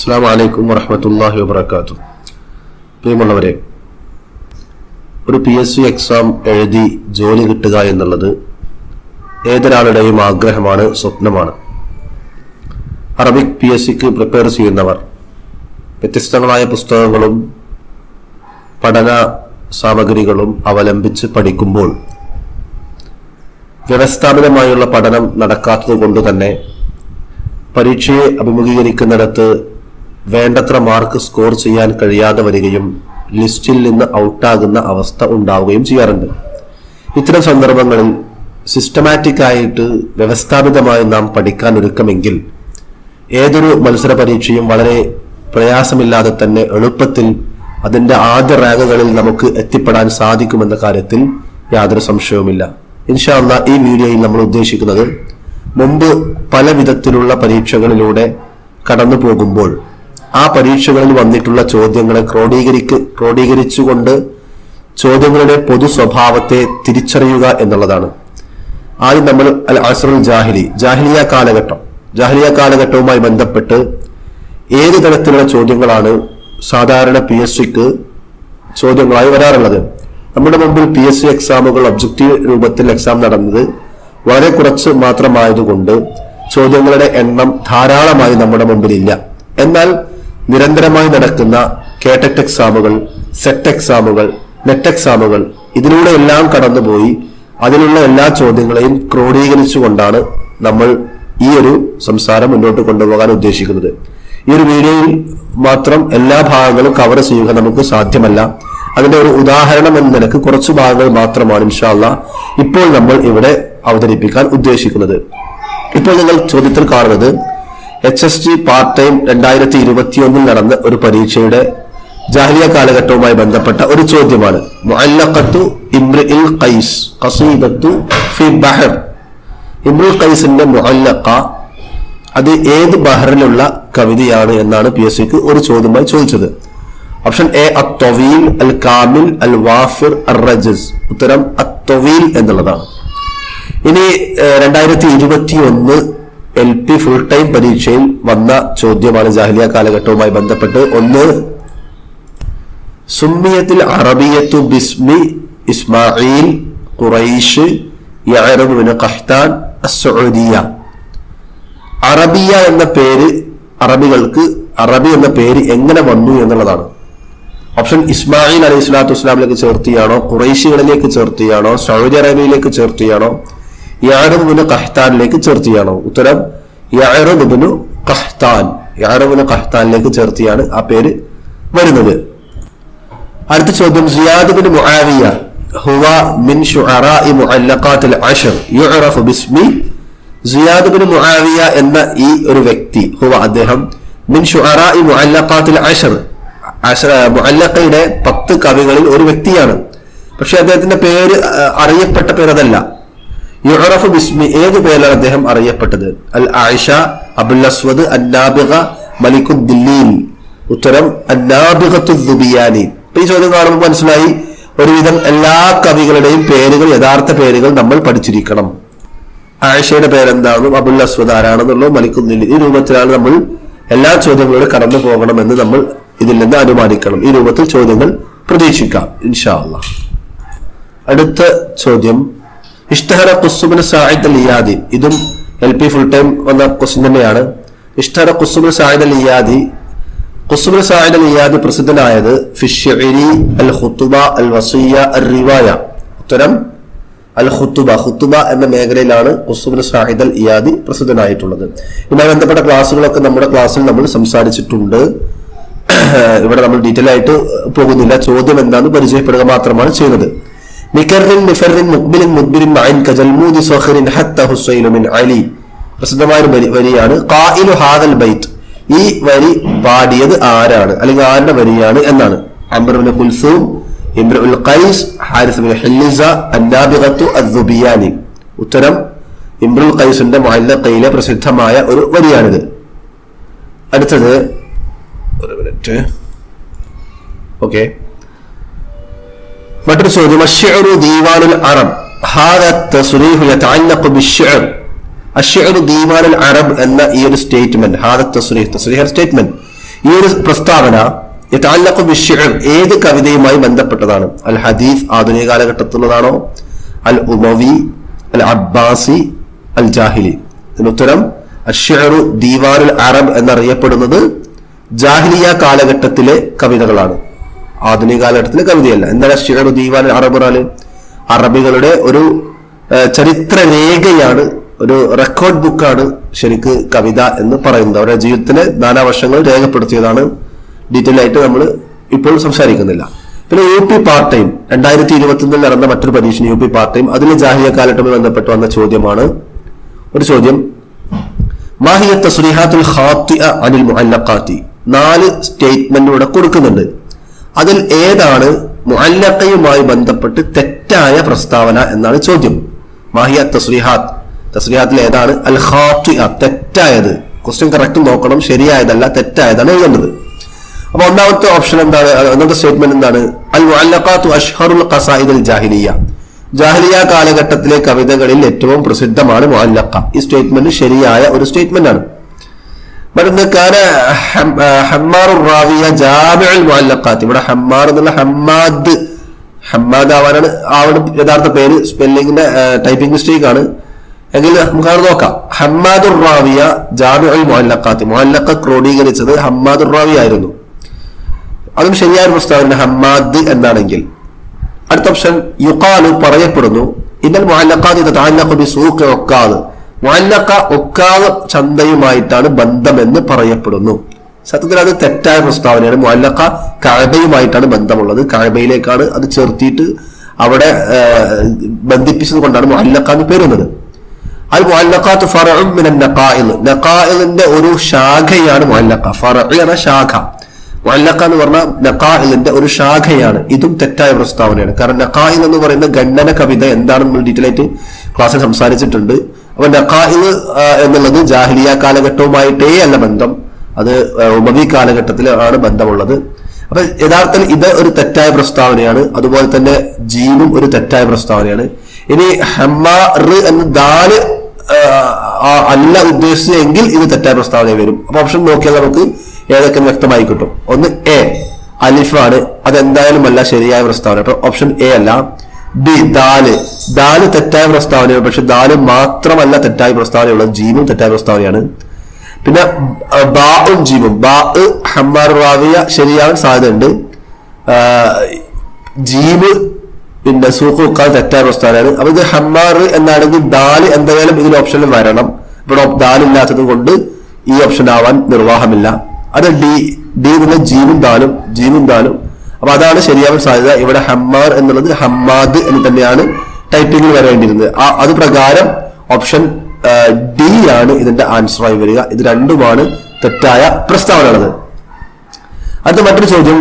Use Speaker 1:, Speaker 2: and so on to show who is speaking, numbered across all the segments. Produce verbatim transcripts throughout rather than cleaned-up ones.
Speaker 1: അസ്സലാമു അലൈക്കും വറഹ്മത്തുള്ളാഹി വബറകാതുഹു. പ്രിയമുള്ളവരെ, ഒരു പി എസ് സി എക്സാം എഴുതി ജോലി കിട്ടുക എന്നുള്ളത് ഏതൊരാളുടെയും ആഗ്രഹമാണ്, സ്വപ്നമാണ്. അറബിക് പി എസ് സിക്ക് പ്രിപ്പയർ ചെയ്യുന്നവർ വ്യത്യസ്തങ്ങളായ പുസ്തകങ്ങളും പഠന സാമഗ്രികളും അവലംബിച്ച് പഠിക്കുമ്പോൾ വ്യവസ്ഥാപിതമായുള്ള പഠനം നടക്കാത്തത് കൊണ്ട് തന്നെ പരീക്ഷയെ അഭിമുഖീകരിക്കുന്നിടത്ത് വേണ്ടത്ര മാർക്ക് സ്കോർ ചെയ്യാൻ കഴിയാതെ വരികയും ലിസ്റ്റിൽ നിന്ന് ഔട്ടാകുന്ന അവസ്ഥ ഉണ്ടാവുകയും ചെയ്യാറുണ്ട്. ഇത്തരം സന്ദർഭങ്ങളിൽ സിസ്റ്റമാറ്റിക് ആയിട്ട് വ്യവസ്ഥാപിതമായി നാം പഠിക്കാൻ ഒരുക്കമെങ്കിൽ ഏതൊരു മത്സര പരീക്ഷയും വളരെ പ്രയാസമില്ലാതെ തന്നെ എളുപ്പത്തിൽ അതിന്റെ ആദ്യ റാങ്കുകളിൽ നമുക്ക് എത്തിപ്പെടാൻ സാധിക്കുമെന്ന കാര്യത്തിൽ യാതൊരു സംശയവുമില്ല. ഇൻഷാ അല്ലാഹ് ഈ വീഡിയോയിൽ നമ്മൾ ഉദ്ദേശിക്കുന്നത് മുമ്പ് പല വിധത്തിലുള്ള പരീക്ഷകളിലൂടെ കടന്നു പോകുമ്പോൾ ആ പരീക്ഷകളിൽ വന്നിട്ടുള്ള ചോദ്യങ്ങളെ ക്രോഡീകരിക്ക് ക്രോഡീകരിച്ചുകൊണ്ട് ചോദ്യങ്ങളുടെ പൊതു സ്വഭാവത്തെ തിരിച്ചറിയുക എന്നുള്ളതാണ്. ആദ്യം നമ്മൾ അൽ അസ്റുൽ ജാഹിലി, ജാഹിലിയ കാലഘട്ടം, ജാഹിലിയ കാലഘട്ടവുമായി ബന്ധപ്പെട്ട് ഏത് തരത്തിലുള്ള ചോദ്യങ്ങളാണ് സാധാരണ പി എസ് സിക്ക് ചോദ്യങ്ങളായി വരാറുള്ളത്. നമ്മുടെ മുമ്പിൽ പി എസ് സി എക്സാമുകൾ ഒബ്ജക്റ്റീവ് രൂപത്തിൽ എക്സാം നടന്നത് വളരെ കുറച്ച് മാത്രമായതുകൊണ്ട് ചോദ്യങ്ങളുടെ എണ്ണം ധാരാളമായി നമ്മുടെ മുമ്പിലില്ല. എന്നാൽ നിരന്തരമായി നടക്കുന്ന കേട്ടറ്റ് എക്സാമുകൾ, സെറ്റ് എക്സാമുകൾ, നെറ്റ് എക്സാമുകൾ, ഇതിലൂടെ എല്ലാം കടന്നുപോയി അതിലുള്ള എല്ലാ ചോദ്യങ്ങളെയും ക്രോഡീകരിച്ചുകൊണ്ടാണ് നമ്മൾ ഈ ഒരു സംസാരം മുന്നോട്ട് കൊണ്ടുപോകാൻ ഉദ്ദേശിക്കുന്നത്. ഈ ഒരു വീഡിയോയിൽ മാത്രം എല്ലാ ഭാഗങ്ങളും കവർ ചെയ്യുക നമുക്ക് സാധ്യമല്ല. അതിന്റെ ഒരു ഉദാഹരണം എന്ന നിലക്ക് കുറച്ചു ഭാഗങ്ങൾ മാത്രമാണ് ഇൻഷാ അല്ലാഹ് ഇപ്പോൾ നമ്മൾ ഇവിടെ അവതരിപ്പിക്കാൻ ഉദ്ദേശിക്കുന്നത്. ഇപ്പോൾ നിങ്ങൾ ചോദ്യത്തിൽ കാണുന്നത് H S T part time രണ്ടായിരത്തി ഇരുപത്തിയൊന്നിൽ നടന്ന ഒരു പരീക്ഷയുടെ ജാഹിലിയ കാലഘട്ടവുമായി ബന്ധപ്പെട്ട ഒരു ചോദ്യമാണ്. മുഅല്ലഖത്തു ഇംറുൽ ഖൈസ് ഖസീദത്തു ഫി ബഹർ. ഇംറുൽ ഖൈസിന്റെ മുഅല്ലഖ അത് ഏത് ബഹറിലുള്ള കവിതയാണ് എന്നാണ് പി എസ് സിക്ക് ഒരു ചോദ്യമായി ചോദിച്ചത്. ഓപ്ഷൻ എ അത്വീൽ, അൽ കാമിൽ, അൽ വാഫിർ, അർ റജസ്. ഉത്തരം അത്വീൽ എന്നുള്ളതാണ്. ഇനി രണ്ടായിരത്തി ഇരുപത്തി ഒന്ന് എൽ പി ഫുൾ ടൈം പരീക്ഷയിൽ വന്ന ചോദ്യമാണ് ജാഹിലിയ കാലഘട്ടവുമായി ബന്ധപ്പെട്ട്. ഒന്ന്, സുമ്മിയത്തിൽ അറബിയത്തു ബിസ്മി ഇസ്മായിൽ ഖുറൈഷ് യഅറബ് ബിൻ ഖഹ്താൻ അസ്സഊദിയ. അറബിയ എന്ന പേര് അറബികൾക്ക് അറബി എന്ന പേര് എങ്ങനെ വന്നു എന്നുള്ളതാണ്. ഓപ്ഷൻ ഇസ്മായിൽ അലൈഹി സ്വലാത്തു വസ്സലാമിലേക്ക് ചേർത്തിയാണോ, ഖുറൈശികളിലേക്ക് ചേർത്തിയാണോ, സൗദി അറേബ്യയിലേക്ക് ചേർത്തിയാണോ, യഅറബ് ബിൻ ഖഹ്താനിലേക്ക് ചേർത്തിയാണോ? ഉത്തരം യഅറബ് ബിൻ ഖഹ്താൻ. യഅറബ് ബിൻ ഖഹ്താനിലേക്ക് ചേർത്തിയാണ് ആ പേര് വരുന്നത്. അടുത്ത ചോദ്യം, സിയാദ് ബിൻ മുആവിയ ഹുവ മിൻ ശുഅറാഇ മുഅല്ലഖാത്തിൽ അശ്ർ യുഅറഫു ബിസ്മി. സിയാദ് ബിൻ മുആവിയ എന്ന ഈ ഒരു വ്യക്തി, ഹുവ അദ്ദേഹം, മിൻ ശുഅറാഇ മുഅല്ലഖാത്തിൽ അശ്ർ മുഅല്ലഖയുടെ പത്ത് കവികളിൽ ഒരു വ്യക്തിയാണ്. പക്ഷെ അദ്ദേഹത്തിന്റെ പേര് അറിയപ്പെട്ട പേരതല്ല. യുഅറഫു ബിസ്മി, ഏത് പേരിലാണ് അദ്ദേഹം അറിയപ്പെട്ടത്? അൽ ആയിഷ, അബുൽ അസ്വദ്, അന്നാബിഗ, മലിക്കുദ്ദില്ലീൻ. ഉത്തരം അന്നാബിഗത്തു ദുബിയാനി. ഈ ചോദ്യം കാണുമ്പോൾ മനസ്സിലായി ഒരുവിധം എല്ലാ കവികളുടെയും പേരുകൾ, യഥാർത്ഥ പേരുകൾ നമ്മൾ പഠിച്ചിരിക്കണം. ആയിഷയുടെ പേരെന്താണെന്നും അബുൽ അസ്വദ് ആരാണെന്നുള്ളതും മലിക്കുദ്ദില്ലീൻ, ഈ രൂപത്തിലാണ് നമ്മൾ എല്ലാ ചോദ്യങ്ങളോട് കടന്നു പോകണമെന്ന് നമ്മൾ ഇതിൽ നിന്ന് അനുമാനിക്കണം. ഈ രൂപത്തിൽ ചോദ്യങ്ങൾ പ്രതീക്ഷിക്കാം ഇൻഷാ അല്ലാഹ്. അടുത്ത ചോദ്യം, ഇഷ്തഹറ ഖുസ് ബിൻ സഈദ് അൽ ഇയാദി. ഇതും എൽ പി ഫുൾ ടൈം വന്ന ക്വസ്റ്റ്യൻ തന്നെയാണ്. ഇഷ്തഹറ ഖുസ് ബിൻ സഈദ് അൽ ഇയാദി. ഖുസ് ബിൻ സഈദ് അൽ ഇയാദി പ്രസിദ്ധനായത് ഫി ശിഅരി, അൽ ഖുതുബ, അൽ വസിയ, അൽ റിവായ. ഉത്തരം അൽ ഖുതുബ. ഖുതുബ എന്ന മേഖലയിലാണ് ഖുസ് ബിൻ സഈദ് അൽ ഇയാദി പ്രസിദ്ധനായിട്ടുള്ളത്. ഇതുമായി ബന്ധപ്പെട്ട ക്ലാസ്സുകളൊക്കെ നമ്മുടെ ക്ലാസ്സിൽ നമ്മൾ സംസാരിച്ചിട്ടുണ്ട്. ഇവിടെ നമ്മൾ ഡീറ്റെയിൽ ആയിട്ട് പോകുന്നില്ല. ചോദ്യം എന്താണെന്ന് പരിചയപ്പെടുക മാത്രമാണ് ചെയ്യുന്നത്. പ്രസിദ്ധമായ വരിയാണ് ഖായിലു ഹാദൽ ബൈത്ത്. ഈ വരി പാടിയത് ആരാണ്, അല്ലെങ്കിൽ ആരുടെ വരിയാണ് എന്നാണ്. അംർ ഇബ്നു കുൽസൂം, ഇംറുൽ ഖൈസ്, ഹാരിസ് ഇബ്നു ഹിൽസ, അന്നാബിഗത്തു അദ്ദുബിയാനി. ഉത്തരം ഇംറുൽ ഖൈസിന്റെ മുഅല്ലഖയിലെ പ്രസിദ്ധമായ ഒരു വരിയാണിത്. അടുത്തത് ഒരു മിനിറ്റ് ഓക്കെ മറ്റൊരു ചോദ്യം, അശ്ശിഅറു ദീവാനുൽ അറബ്. ഹാദാ തസ്രീഹു യതഅല്ലഖു ബിശ്ശിഅർ. അശ്ശിഅറു ദീവാനുൽ അറബ് എന്ന ഈ ഒരു സ്റ്റേറ്റ്മെന്റ്, ഹാദാ തസ്രീഹ്, തസ്രീഹ് സ്റ്റേറ്റ്മെന്റ്, ഈ ഒരു പ്രസ്താവന യതഅല്ലഖു ബിശ്ശിഅർ ഏത് കവിതയുമായി ബന്ധപ്പെട്ടതാണ്? അൽ ഹദീസ് ആധുനിക കാലഘട്ടത്തിലുള്ളതാണോ, അൽ ഉമവി, അൽ അബ്ബാസി, അൽ ജാഹിലി? ഇതിനുത്തരം അശ്ശിഅറു ദീവാനുൽ അറബ് എന്നറിയപ്പെടുന്നത് ജാഹിലിയ കാലഘട്ടത്തിലെ കവിതകളാണ്, ആധുനിക കാലഘട്ടത്തിലെ കവിതയല്ല. എന്താണ് അശ്ശിഅറു ദീവാനുൽ അറബ്? അറബികളുടെ ഒരു ചരിത്ര രേഖയാണ്, ഒരു റെക്കോർഡ് ബുക്കാണ് ശരിക്ക് കവിത എന്ന് പറയുന്നത്. അവരുടെ ജീവിതത്തിലെ നാനാവർഷങ്ങൾ രേഖപ്പെടുത്തിയതാണ്. ഡീറ്റെയിൽ ആയിട്ട് നമ്മൾ ഇപ്പോൾ സംസാരിക്കുന്നില്ല. പിന്നെ യു പി പാർട്ട് ടൈം രണ്ടായിരത്തി ഇരുപത്തിയൊന്നിൽ നടന്ന മറ്റൊരു പരീക്ഷ യു പി പാർട്ട് ടൈം, അതിൽ ജാഹിലിയ കാലഘട്ടവുമായി ബന്ധപ്പെട്ട് വന്ന ചോദ്യമാണ്. ഒരു ചോദ്യം, മാഹിയ തസ്രീഹാത്തുൽ ഖാത്തിഅ അനിൽ മുഅല്ലഖാത്തി. നാല് സ്റ്റേറ്റ്മെന്റ് ഇവിടെ കൊടുക്കുന്നുണ്ട്. അതിൽ ഏതാണ് മുഅല്ലഖയുമായി ബന്ധപ്പെട്ട് തെറ്റായ പ്രസ്താവന എന്നാണ് ചോദ്യം. മാഹിയ തസ്രീഹാത്ത്, തസ്രീഹാത്തിൽ ഏതാണ് അൽ ഖാത്തിഅ തെറ്റായത്? ക്വസ്റ്റ്യൻ കറക്റ്റ് നോക്കണം, ശരിയായതല്ല തെറ്റായതാണ് എഴുതേണ്ടത്. അപ്പൊ ഒന്നാമത്തെ ഓപ്ഷൻ എന്താണ്? ഒന്നാമത്തെ സ്റ്റേറ്റ്മെന്റ് എന്താണ്? അൽ മുഅല്ലഖാത്തു അഷ്ഹറുൽ ഖസായിദുൽ ജാഹിലിയ. ജാഹിലിയ കാലഘട്ടത്തിലെ കവിതകളിൽ ഏറ്റവും പ്രസിദ്ധമാണ് മുഅല്ലഖ. ഈ സ്റ്റേറ്റ്മെന്റ് ശരിയായ ഒരു സ്റ്റേറ്റ്മെന്റ് ആണ്. മറ്റൊന്ന് കാന ഹമ്മാറുർ റാവിയ ജാമിഉൽ മുഅല്ലഖാത്ത്. ഇവിടെ ഹമ്മാർ എന്നുള്ള ഹമ്മാദ് ഹമ്മാദ് ആവാനാണ് ആവണ യഥാർത്ഥ പേര്, സ്പെല്ലിങ്ങിന്റെ ടൈപ്പിംഗ് മിസ്റ്റേക്ക് ആണ് എങ്കിൽ നമുക്ക് അത് നോക്കാം. ഹമ്മാദുർ റാവിയ ജാമിഉൽ മുഅല്ലഖാത്ത്. മുഅല്ലഖ ക്രോഡീകരിച്ചത് ഹമ്മാദുർ റാവി ആയിരുന്നു. അതും ശരിയായ പ്രസ്താവന ഹമ്മാദ് എന്നാണെങ്കിൽ. അടുത്ത ഓപ്ഷൻ യുഖാലു പറയപ്പെടുന്നു ഇന്നൽ മുഅല്ലഖാത്ത് തതഅല്ലഖു ബിസൂഖി ഉക്കാദ്. മുഅല്ലഖ ഉക്കാദ് ചന്തയുമായിട്ടാണ് ബന്ധമെന്ന് പറയപ്പെടുന്നു. സത്യത്തിൽ അത് തെറ്റായ പ്രസ്താവനയാണ്. മുഅല്ലഖ കഅബയുമായിട്ടാണ് ബന്ധമുള്ളത്. കഅബയിലേക്കാണ് അത് ചേർത്തിയിട്ട് അവിടെ ബന്ധിപ്പിച്ചത് കൊണ്ടാണ് മുഅല്ലഖ എന്ന് പേരുന്നത്. അൽ മുഅല്ലഖാത്തു ഫറഉൻ മിനൻ നഖാഇൽ. നഖാഇലിന്റെ ഒരു ശാഖയാണ് മുഅല്ലഖ. ഫറഉ എന്ന ശാഖ, മുഅല്ലഖ എന്ന് പറഞ്ഞാൽ നഖാഇലിന്റെ ഒരു ശാഖയാണ്. ഇതും തെറ്റായ പ്രസ്താവനയാണ്. കാരണം നഖാഇൽ എന്ന് പറയുന്ന ഗണ്ഡന കവിത എന്താണെന്ന് നമ്മൾ ഡീറ്റെയിൽ ആയിട്ട് ക്ലാസ്സിൽ സംസാരിച്ചിട്ടുണ്ട്. അപ്പൊ നഖാഇൽ എന്നുള്ളത് ജാഹിലിയ കാലഘട്ടവുമായിട്ടേ അല്ല ബന്ധം, അത് ഉമവി കാലഘട്ടത്തിലാണ് ബന്ധമുള്ളത്. അപ്പൊ യഥാർത്ഥത്തിൽ ഇത് ഒരു തെറ്റായ പ്രസ്താവനയാണ്. അതുപോലെ തന്നെ ജീനും ഒരു തെറ്റായ പ്രസ്താവനയാണ്. ഇനി ഹമ്മാർ എന്ന് ദാല് അല്ല ഉദ്ദേശിച്ചെങ്കിൽ ഇത് തെറ്റായ പ്രസ്താവന വരും. അപ്പൊ ഓപ്ഷൻ നോക്കിയാൽ നമുക്ക് ഏതൊക്കെ വ്യക്തമായി കിട്ടും. ഒന്ന് എ അലിഫാണ്, അതെന്തായാലും അല്ല ശരിയായ പ്രസ്താവന. അപ്പൊ ഓപ്ഷൻ എ അല്ല. ബി ദാല്, ദാല് തെറ്റായ പ്രസ്താവനയാണ്. പക്ഷെ ദാല് മാത്രമല്ല തെറ്റായ പ്രസ്താവനയുള്ളത്, ജീമും തെറ്റായ പ്രസ്താവനയാണ്. പിന്നെ ബാഉം ജീമും, ബാ ഹമ്മാർ റാവിയ ശരിയാവാൻ സാധ്യതയുണ്ട്. ജീമ് പിന്നെ സൂഖുക്കാൽ തെറ്റായ പ്രസ്താവനയാണ്. അപ്പൊ ഇത് ഹമ്മാർ എന്നാണെങ്കിൽ ദാല് എന്തായാലും ഇതിൽ ഓപ്ഷനിൽ വരണം. ഇവിടെ ദാലില്ലാത്തത് കൊണ്ട് ഈ ഓപ്ഷൻ ആവാൻ നിർവാഹമില്ല. അത് ഡി ഡി എന്നുള്ള ജീവും ദാലും ജീവും ദാലും. അപ്പൊ അതാണ് ശരിയാവാൻ സാധ്യത. ഇവിടെ ഹമ്മാർ എന്നുള്ളത് ഹമ്മാദ് എന്ന് തന്നെയാണ് ടൈപ്പിംഗിൽ വരേണ്ടിയിരുന്നത്. ആ അത് പ്രകാരം ഓപ്ഷൻ ഡി ആണ് ഇതിന്റെ ആൻസറായി വരിക. ഇത് രണ്ടുമാണ് തെറ്റായ പ്രസ്താവനയുള്ളത്. അടുത്ത മറ്റൊരു ചോദ്യം,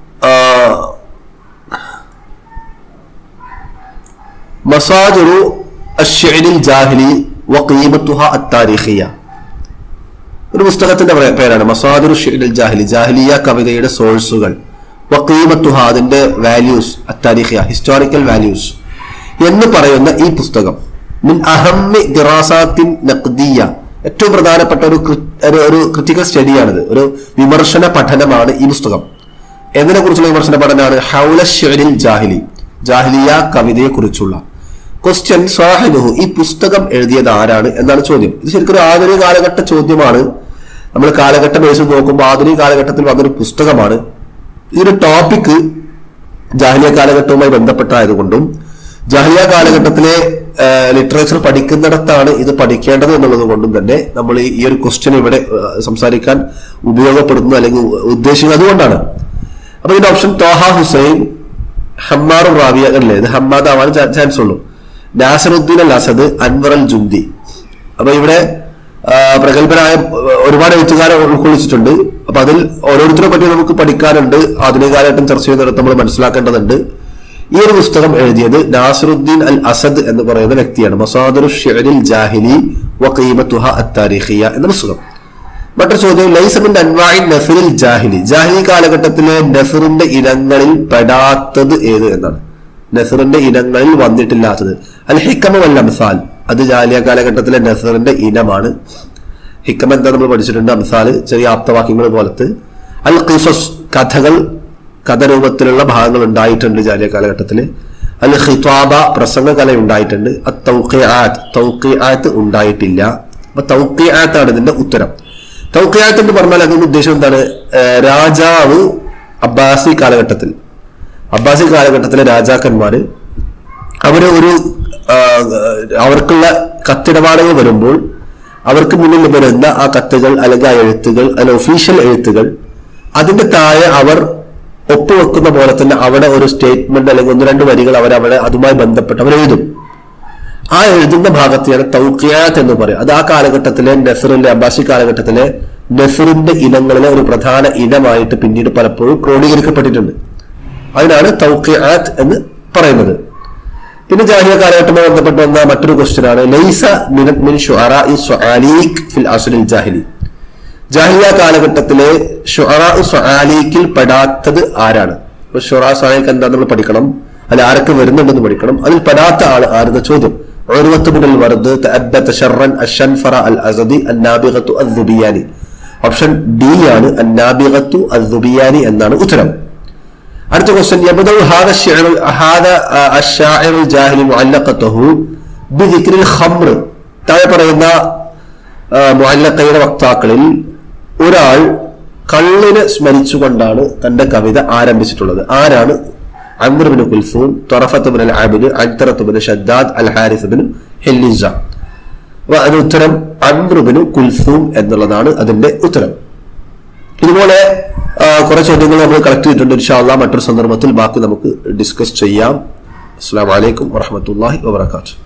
Speaker 1: മസാദിറു അശ്ശിഅരിൽ ജാഹിലി വഖീമത്തുഹ അത്താരിഖിയ. ഒരു പുസ്തകത്തിന്റെ പേരാണ് മസാദിറു അശ്ശിഅരിൽ ജാഹിലി, ജാഹിലിയ കവിതയുടെ സോഴ്സുകൾ, വഖീമത്തുഹ അതിന്റെ വാല്യൂസ്, അത്താരിഖിയ ഹിസ്റ്റോറിക്കൽ വാല്യൂസ് എന്ന് പറയുന്ന ഈ പുസ്തകം മിൻ അഹമ്മി ദിറാസാത്തിൻ നഖ്ദിയ, ഏറ്റവും പ്രധാനപ്പെട്ട ഒരു ഒരു ക്രിറ്റിക്കൽ സ്റ്റഡിയാണിത്, ഒരു വിമർശന പഠനമാണ് ഈ പുസ്തകം. എന്നതിനെ കുറിച്ചുള്ള വിമർശന പഠനമാണ് ഹൗല അശ്ശിഅരിൽ ജാഹിലി, ജാഹിലിയ കവിതയെ കുറിച്ചുള്ള. ക്വസ്റ്റ്യൻ സാഹിബുഹു, ഈ പുസ്തകം എഴുതിയത് ആരാണ് എന്നാണ് ചോദ്യം. ഇത് ശരിക്കും ഒരു ആധുനിക കാലഘട്ട ചോദ്യമാണ്. നമ്മൾ കാലഘട്ട ബേസ് നോക്കുമ്പോൾ ആധുനിക കാലഘട്ടത്തിൽ വന്നൊരു പുസ്തകമാണ്. ഈ ഒരു ടോപ്പിക് ജാഹിലിയ കാലഘട്ടവുമായി ബന്ധപ്പെട്ടായതുകൊണ്ടും ജാഹിലിയ കാലഘട്ടത്തിലെ ലിറ്ററേച്ചർ പഠിക്കുന്നിടത്താണ് ഇത് പഠിക്കേണ്ടത് എന്നുള്ളത് കൊണ്ടും തന്നെ നമ്മൾ ഈ ഒരു ക്വസ്റ്റ്യൻ ഇവിടെ സംസാരിക്കാൻ ഉപയോഗപ്പെടുത്തുന്നത് അല്ലെങ്കിൽ ഉദ്ദേശിക്കുന്നത് അതുകൊണ്ടാണ്. അപ്പൊ ഇതിന്റെ ഓപ്ഷൻ തോഹ ഹുസൈൻ, ഹമ്മാർ റാവിയ അല്ലേ, ഇത് ഹമ്മാദ് ആവാൻ ചാൻസ് ഉള്ളൂ. നാസറുദ്ദീൻ അൽ അസദ്, അൻവർ അൽ ജുന്ദി. അപ്പൊ ഇവിടെ പ്രഗത്ഭരായ ഒരുപാട് എഴുത്തുകാരെ ഉൾക്കൊള്ളിച്ചിട്ടുണ്ട്. അപ്പൊ അതിൽ ഓരോരുത്തരെ പറ്റി നമുക്ക് പഠിക്കാനുണ്ട്. ആധുനിക കാലഘട്ടം ചർച്ച ചെയ്യുന്നിടത്ത് നമ്മൾ മനസ്സിലാക്കേണ്ടതുണ്ട്. ഈ ഒരു പുസ്തകം എഴുതിയത് നാസറുദ്ദീൻ അൽ അസദ് എന്ന് പറയുന്ന വ്യക്തിയാണ്. മസാദിറു അശ്ശിഅരിൽ ജാഹിലി വഖീമത്തുഹ അത്താരിഖിയ എന്ന പുസ്തകം. മറ്റൊരു ചോദ്യം, ലൈസ മിൻ അൻവാഇ നസ്റിൽ ജാഹിലി, ജാഹിലി കാലഘട്ടത്തിലെ നസ്റിന്റെ ഇനങ്ങളിൽ പെടാത്തത് ഏത് എന്നാണ്. നസ്റിന്റെ ഇനങ്ങളിൽ വന്നിട്ടില്ലാത്തത് അൽ ഹിക്കമ വൽ അംസാൽ, അത് ജാഹിലിയ കാലഘട്ടത്തിലെ നസ്റിന്റെ ഇനമാണ്. ഹിക്കമ എന്താ നമ്മൾ പഠിച്ചിട്ടുണ്ട്, അംസാല് ചെറിയ ആപ്തവാക്യങ്ങൾ പോലത്ത്. അൽ ഖിസസ് കഥകൾ, കഥരൂപത്തിലുള്ള ഭാഗങ്ങൾ ഉണ്ടായിട്ടുണ്ട് ജാഹിലിയ്യ കാലഘട്ടത്തിൽ. അൽ ഖിത്വാബ പ്രസംഗകല ഉണ്ടായിട്ടുണ്ട്. അൽ തൗഖിആത്ത് തൗഖിആത്ത് ഉണ്ടായിട്ടില്ല. അപ്പൊ തൗഖിആത്താണ് ഇതിന്റെ ഉത്തരം. തൗഖിആത്ത് എന്ന് പറഞ്ഞാൽ അതിന്റെ ഉദ്ദേശം എന്താണ്? രാജാവ് അബ്ബാസി കാലഘട്ടത്തിൽ അബ്ബാസി കാലഘട്ടത്തിലെ രാജാക്കന്മാര് അവര് ഒരു അവർക്കുള്ള കത്തിടപാടുകൾ വരുമ്പോൾ അവർക്ക് മുന്നിൽ വരുന്ന ആ കത്തുകൾ അല്ലെങ്കിൽ ആ എഴുത്തുകൾ, അല്ലെങ്കിൽ ഒഫീഷ്യൽ എഴുത്തുകൾ, അതിന്റെ താഴെ അവർ ഒപ്പുവെക്കുന്ന പോലെ തന്നെ അവിടെ ഒരു സ്റ്റേറ്റ്മെന്റ് അല്ലെങ്കിൽ ഒന്ന് രണ്ട് വരികൾ അവർ അവിടെ അതുമായി ബന്ധപ്പെട്ട് അവർ എഴുതും. ആ എഴുതുന്ന ഭാഗത്തെയാണ് തൗഖിയാത്ത് എന്ന് പറയും. അത് ആ കാലഘട്ടത്തിലെ നസറിന്റെ അബ്ബാസി കാലഘട്ടത്തിലെ നസറിന്റെ ഇനങ്ങളിലെ ഒരു പ്രധാന ഇനമായിട്ട് പിന്നീട് പലപ്പോഴും ക്രോഡീകരിക്കപ്പെട്ടിട്ടുണ്ട്. അതിനാണ് തൗഖിയാത്ത് എന്ന് പറയുന്നത്. പിന്നെ ജാഹിലിയ്യ കാലഘട്ടവുമായി ബന്ധപ്പെട്ട് വന്ന മറ്റൊരു ക്വസ്റ്റ്യൻ ആണ് ലൈസ മിൻ ശുഅറാഇ സ്വആലീക് ഫിൽ അസ്റിൽ ജാഹിലി. ജാഹിലിയ്യ കാലഘട്ടത്തിലെ ശുഅറാ സ്വആലീക്കിൽ പെടാത്തത് ആരാണ്? അപ്പൊ ശുഅറാ സ്വആലീക്ക് എന്താ നമ്മൾ പഠിക്കണം, അതിൽ ആരൊക്കെ വരുന്നുണ്ടെന്ന് പഠിക്കണം. അതിൽ പെടാത്ത ആൾ ആരെന്ന ചോദ്യം. ഉർവത്ത് ബിനുൽ വർദ് തഅബ്ബത ശർറൻ അശ്ശൻഫറ അൽ അസദി അന്നാബിഗത്തു അദ്ദുബിയാനി. ഓപ്ഷൻ ഡി ആണ്, അന്നാബിഗത്തു അദ്ദുബിയാനി എന്നാണ് ഉത്തരം. അടുത്ത ക്വസ്റ്റ്യൻ യബ്ദഉ ഹാദ അശ്ശഅർ ഹാദ അശ്ശാഇർ ജാഹിലി മുഅല്ലഖതുഹു ബിദിക്രിൽ ഖംർ. താഴെ പറയുന്ന മുഅല്ലഖയുടെ വക്താക്കളിൽ ഒരാൾ കള്ളിനെ സ്മരിച്ചുകൊണ്ടാണ് തന്റെ കവിത ആരംഭിച്ചിട്ടുള്ളത്. ആരാണ്? അംർ ബിൻ കുൽസൂം, ത്വറഫത്ത് ബിൻ അൽ ആബിദ്, അൻതറത്ത് ബിൻ ഷദ്ദാദ്, അൽ ഹാരിസ് ബിൻ ഹില്ലിസ. അപ്പൊ അതിന് ഉത്തരം അംർ ബിൻ കുൽസൂം എന്നുള്ളതാണ് അതിന്റെ ഉത്തരം. ഇതുപോലെ കുറെ ചോദ്യങ്ങൾ നമ്മൾ കളക്ട് ചെയ്തിട്ടുണ്ട്. ഇൻഷാ അല്ലാഹ് മറ്റൊരു സന്ദർഭത്തിൽ ബാക്കി നമുക്ക് ഡിസ്കസ് ചെയ്യാം. അസ്സലാമു അലൈക്കും വറഹ്മത്തുള്ളാഹി വബറകാതുഹു.